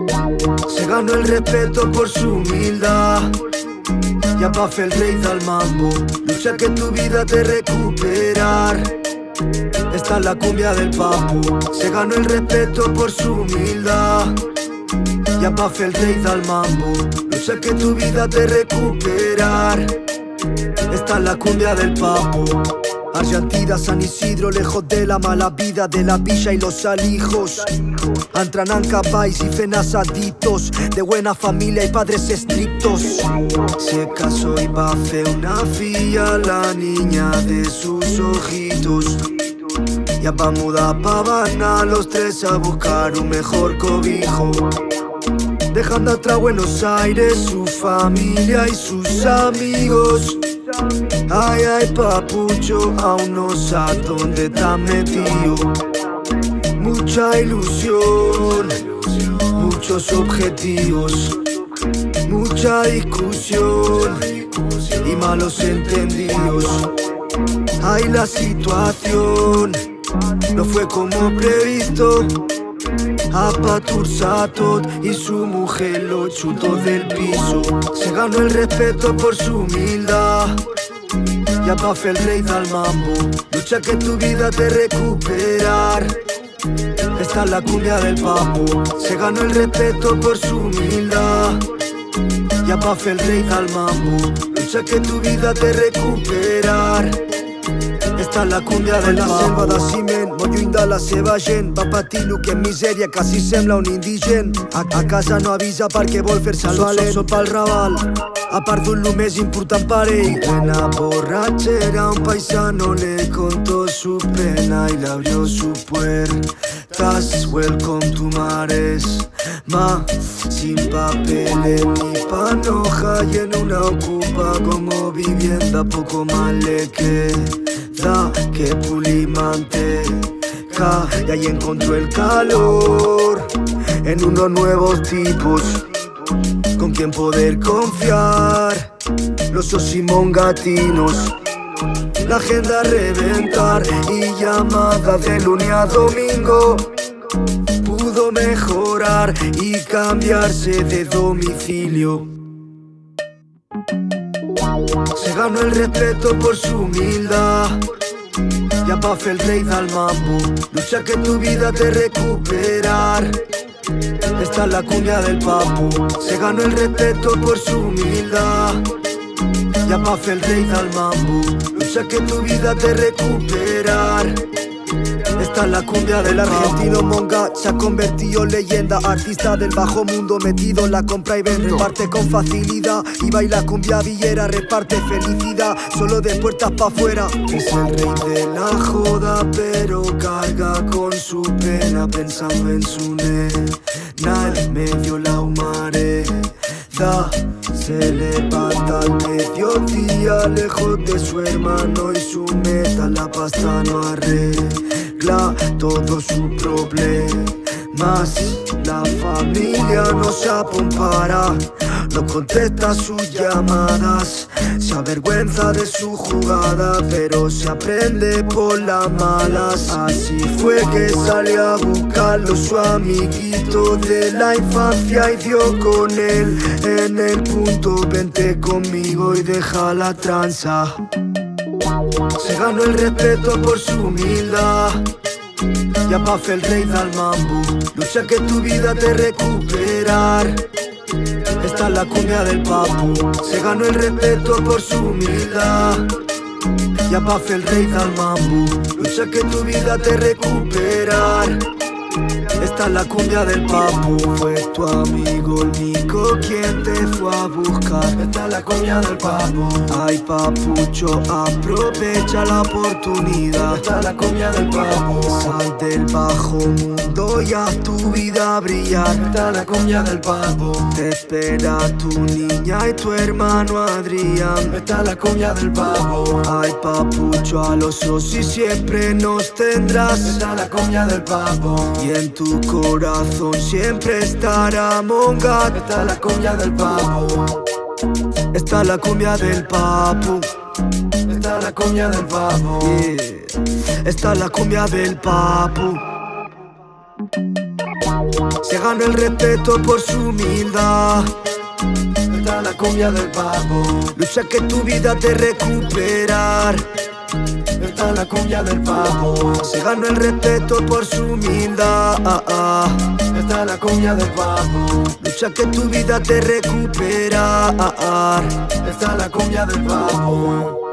Se ganó el respeto por su humildad. Ya Puff el rey del mambo. Lucha que tu vida te recuperar. Esta es la cumbia del papu. Se ganó el respeto por su humildad. Ya Puff el rey del mambo. Lucha que tu vida te recuperar. Esta es la cumbia del papu. Argentina, San Isidro, lejos de la mala vida de la villa y los alijos. Antrananca, Pais y fenasaditos, de buena familia y padres estrictos. Se casó y va a hacer una filla, la niña de sus ojitos. Ya va a mudar pa' Habana, los tres a buscar un mejor cobijo. Dejando atrás Buenos Aires, su familia y sus amigos. Ay, ay, papucho, aún no sabes dónde está metido. Mucha ilusión, muchos objetivos, mucha discusión y malos entendidos. Ay, la situación no fue como previsto. A Patur Satot y su mujer lo chutó del piso. Se ganó el respeto por su humildad. Ya Puff el rey del mambo. Lucha que tu vida te recuperar. Esta es la cumbia del papu. Se ganó el respeto por su humildad. Ya Puff el rey del mambo. Lucha que tu vida te recuperar. Esta es la cumbia de la selva de Simen, mollo indala se vagin. Va patir lo que en miseria quasi sembla un indigen. A casa no avisa perquè vol fer-se el valent. Sóc pel Raval, a part d'un lo més important per ell. Plena borrachera, un paisano le contó su pena y le abrió su puertas. Welcome to Mares, ma, sin papeles ni panoja y en una ocupa como vivienda poco mal le queda que pulimanteca. Y ahí encontró el calor en unos nuevos tipos con quien poder confiar. Los osimongatinos, la agenda a reventar y llamada de lunes a domingo. Pudo mejorar y cambiarse de domicilio. Se ganó el respeto por su humildad. Ya Puff el rey del mambo. Lucha que tu vida te recuperar. Esta es la cumbia del papu. Se ganó el respeto por su humildad. Ya Puff el rey del mambo. Lucha que tu vida te recuperar. Esta es la cumbia del argentino Monga. Se ha convertido en leyenda, artista del bajo mundo, metido en la compra y venta. Reparte con facilidad y baila cumbia villera, reparte felicidad, solo de puertas pa' afuera. Es el rey de la joda, pero carga con su pena, pensando en su nena, en medio la humareda. Se levanta al mediodía, lejos de su hermano y su meta. La pasta no arregla todo su problemas. La familia no se acompara, no contesta sus llamadas. Se avergüenza de su jugada, pero se aprende por las malas. Así fue que salió a buscarlo su amiguito de la infancia y dio con él en el punto. Vente conmigo y deja la tranza. Se ganó el respeto por su humildad. Ya Puff el rey del mambo. Lucha que tu vida te recuperar. Esta es la cumbia del papu. Se ganó el respeto por su humildad. Ya Puff el rey del mambo. Lucha que tu vida te recuperar. Esta es la cumbia del papu. Fue tu amigo el Nico quien te fue a buscar. Esta es la cumbia del papu. Ay papucho, aprovecha la oportunidad. Esta es la cumbia del papu. Sal del bajo mundo y haz tu vida brillar. Esta es la cumbia del papu. Te espera tu niña y tu hermano Adrián. Esta es la cumbia del papu. Ay papucho, a los socios siempre nos tendrás. Esta es la cumbia del papu. Y en tu corazón siempre estará Monga. Esta es la cumbia del papu. Esta es la cumbia del papu. Esta es la cumbia del papu. Yeah. Esta es la cumbia del papu. Se ganó el respeto por su humildad. Está la cumbia del papo. Lucha que tu vida te recuperar. Está la cumbia del papo. Se ganó el respeto por su humildad. Está la cumbia del papo. Lucha que tu vida te recuperar. Está la cumbia del papo.